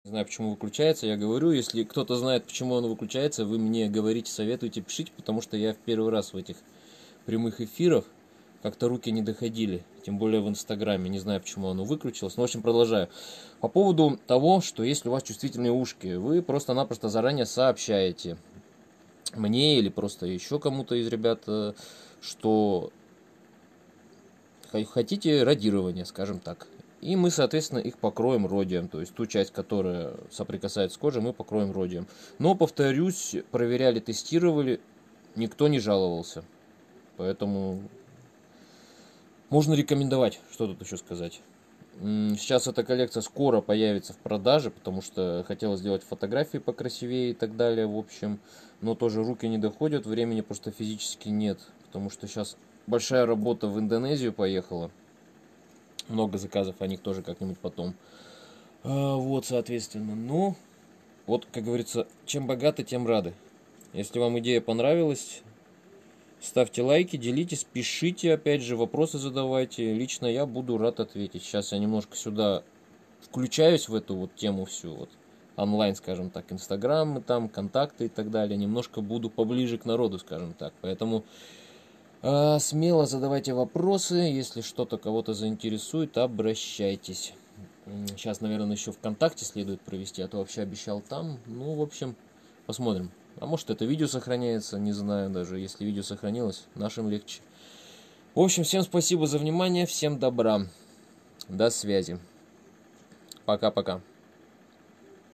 Не знаю, почему выключается, я говорю, если кто-то знает, почему он выключается, вы мне говорите, советуйте, пишите, потому что я в первый раз в этих прямых эфирах как-то руки не доходили, тем более в Инстаграме, не знаю, почему оно выключилось, но в общем продолжаю. По поводу того, что если у вас чувствительные ушки, вы просто-напросто заранее сообщаете мне или просто еще кому-то из ребят, что хотите радирование, скажем так. И мы, соответственно, их покроем родием. То есть ту часть, которая соприкасается с кожей, мы покроем родием. Но, повторюсь, проверяли, тестировали, никто не жаловался. Поэтому можно рекомендовать. Что тут еще сказать? Сейчас эта коллекция скоро появится в продаже, потому что хотела сделать фотографии покрасивее и так далее, в общем. Но тоже руки не доходят, времени просто физически нет. Потому что сейчас большая работа в Индонезию поехала. Много заказов, о них тоже как-нибудь потом. Вот, соответственно. Ну, вот, как говорится, чем богаты, тем рады. Если вам идея понравилась, ставьте лайки, делитесь, пишите, опять же, вопросы задавайте. Лично я буду рад ответить. Сейчас я немножко сюда включаюсь в эту вот тему всю, вот, онлайн, скажем так, инстаграмы там, контакты и так далее. Немножко буду поближе к народу, скажем так. Поэтому смело задавайте вопросы, если что-то кого-то заинтересует, обращайтесь. Сейчас, наверное, еще ВКонтакте следует провести, а то вообще обещал там. Ну, в общем, посмотрим. А может, это видео сохраняется, не знаю даже. Если видео сохранилось, нашим легче. В общем, всем спасибо за внимание, всем добра. До связи. Пока-пока.